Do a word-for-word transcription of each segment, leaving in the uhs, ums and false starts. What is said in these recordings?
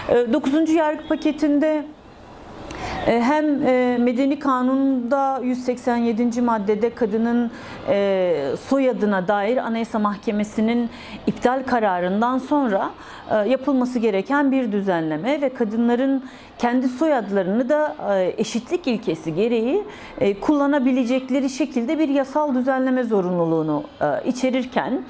dokuzuncu yargı paketinde hem Medeni Kanun'da yüz seksen yedinci maddede kadının soyadına dair Anayasa Mahkemesi'nin iptal kararından sonra yapılması gereken bir düzenleme ve kadınların kendi soyadlarını da eşitlik ilkesi gereği kullanabilecekleri şekilde bir yasal düzenleme zorunluluğunu içerirken,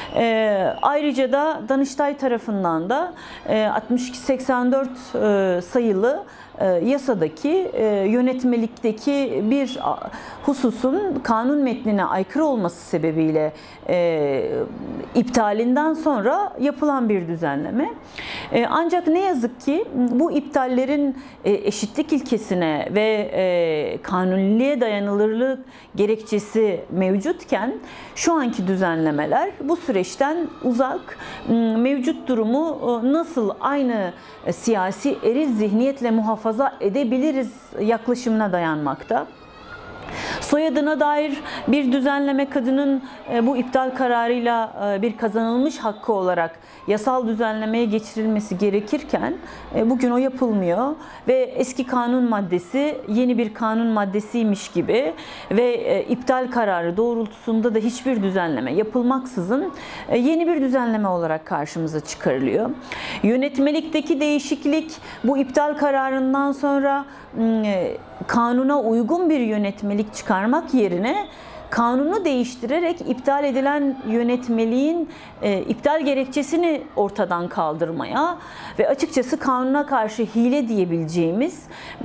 ayrıca da Danıştay tarafından da altmış iki seksen dört sayılı yasadaki yönetmelikteki bir hususun kanun metnine aykırı olması sebebiyle e, iptalinden sonra yapılan bir düzenleme. E, ancak ne yazık ki bu iptallerin e, eşitlik ilkesine ve e, kanuniliğe dayanılırlık gerekçesi mevcutken şu anki düzenlemeler bu süreçten uzak, mevcut durumu nasıl aynı siyasi eril zihniyetle muhafaza edebiliriz yaklaşımına dayanmakta. Soyadına dair bir düzenleme kadının bu iptal kararıyla bir kazanılmış hakkı olarak yasal düzenlemeye geçirilmesi gerekirken bugün o yapılmıyor ve eski kanun maddesi yeni bir kanun maddesiymiş gibi ve iptal kararı doğrultusunda da hiçbir düzenleme yapılmaksızın yeni bir düzenleme olarak karşımıza çıkarılıyor. Yönetmelikteki değişiklik bu iptal kararından sonra kanuna uygun bir yönetmelik çıkarmak yerine kanunu değiştirerek iptal edilen yönetmeliğin e, iptal gerekçesini ortadan kaldırmaya ve açıkçası kanuna karşı hile diyebileceğimiz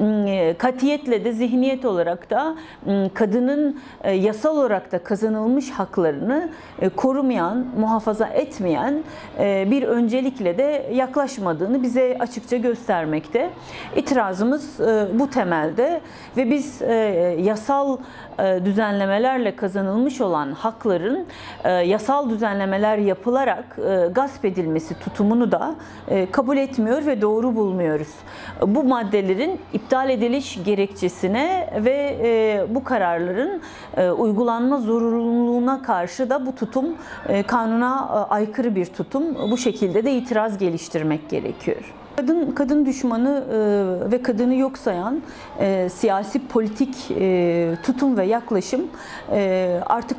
e, katiyetle de zihniyet olarak da e, kadının e, yasal olarak da kazanılmış haklarını e, korumayan, muhafaza etmeyen e, bir öncelikle de yaklaşmadığını bize açıkça göstermekte. İtirazımız e, bu temelde ve biz e, yasal e, düzenlemelerle kazanılmış olan hakların e, yasal düzenlemeler yapılarak e, gasp edilmesi tutumunu da e, kabul etmiyor ve doğru bulmuyoruz. Bu maddelerin iptal ediliş gerekçesine ve e, bu kararların e, uygulanma zorunluluğuna karşı da bu tutum e, kanuna e, aykırı bir tutum. Bu şekilde de itiraz geliştirmek gerekiyor. Kadın, kadın düşmanı e, ve kadını yok sayan e, siyasi politik e, tutum ve yaklaşım e, artık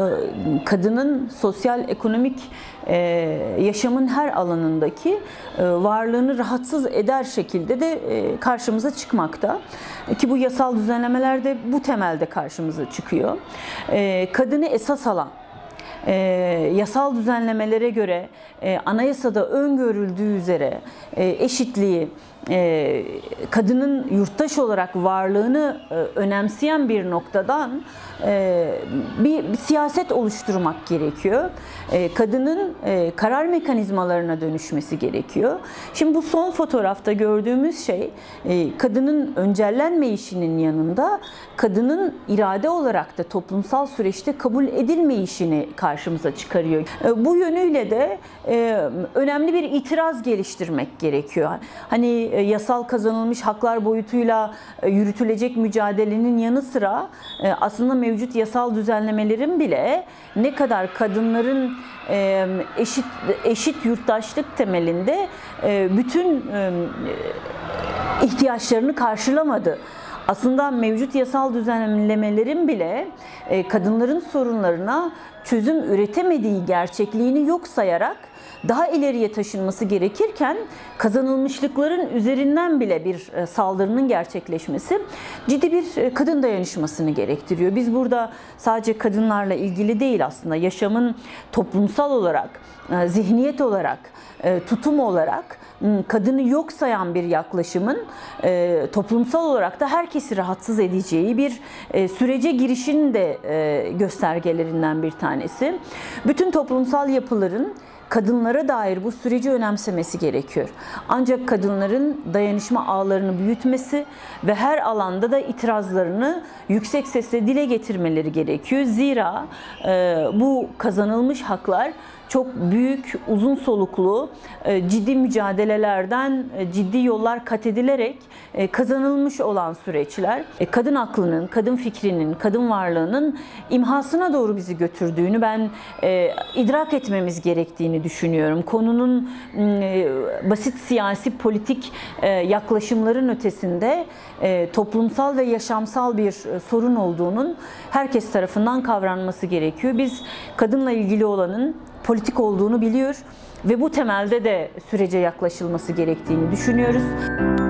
e, kadının sosyal ekonomik e, yaşamın her alanındaki e, varlığını rahatsız eder şekilde de e, karşımıza çıkmakta. Ki bu yasal düzenlemelerde bu temelde karşımıza çıkıyor. E, kadını esas alan, E, yasal düzenlemelere göre e, anayasada öngörüldüğü üzere e, eşitliği, e, kadının yurttaş olarak varlığını e, önemseyen bir noktadan e, bir, bir siyaset oluşturmak gerekiyor. E, kadının e, karar mekanizmalarına dönüşmesi gerekiyor. Şimdi bu son fotoğrafta gördüğümüz şey e, kadının öncellenmeyişinin yanında kadının irade olarak da toplumsal süreçte kabul edilmeyişini karşımıza çıkarıyor. E, bu yönüyle de e, önemli bir itiraz geliştirmek gerekiyor. Hani e, yasal kazanılmış haklar boyutuyla e, yürütülecek mücadelenin yanı sıra e, aslında mevcut yasal düzenlemelerin bile ne kadar kadınların e, eşit eşit yurttaşlık temelinde e, bütün e, ihtiyaçlarını karşılamadı. Aslında mevcut yasal düzenlemelerin bile e, kadınların sorunlarına çözüm üretemediği gerçekliğini yok sayarak daha ileriye taşınması gerekirken kazanılmışlıkların üzerinden bile bir saldırının gerçekleşmesi ciddi bir kadın dayanışmasını gerektiriyor. Biz burada sadece kadınlarla ilgili değil, aslında yaşamın toplumsal olarak, zihniyet olarak, tutum olarak kadını yok sayan bir yaklaşımın e, toplumsal olarak da herkesi rahatsız edeceği bir e, sürece girişin de e, göstergelerinden bir tanesi. Bütün toplumsal yapıların kadınlara dair bu süreci önemsemesi gerekiyor. Ancak kadınların dayanışma ağlarını büyütmesi ve her alanda da itirazlarını yüksek sesle dile getirmeleri gerekiyor. Zira e, bu kazanılmış haklar çok büyük, uzun soluklu, ciddi mücadelelerden ciddi yollar kat edilerek kazanılmış olan süreçler. Kadın aklının, kadın fikrinin, kadın varlığının imhasına doğru bizi götürdüğünü ben idrak etmemiz gerektiğini düşünüyorum. Konunun basit siyasi politik yaklaşımların ötesinde toplumsal ve yaşamsal bir sorun olduğunun herkes tarafından kavranması gerekiyor. Biz kadınla ilgili olanın politik olduğunu biliyor ve bu temelde de sürece yaklaşılması gerektiğini düşünüyoruz.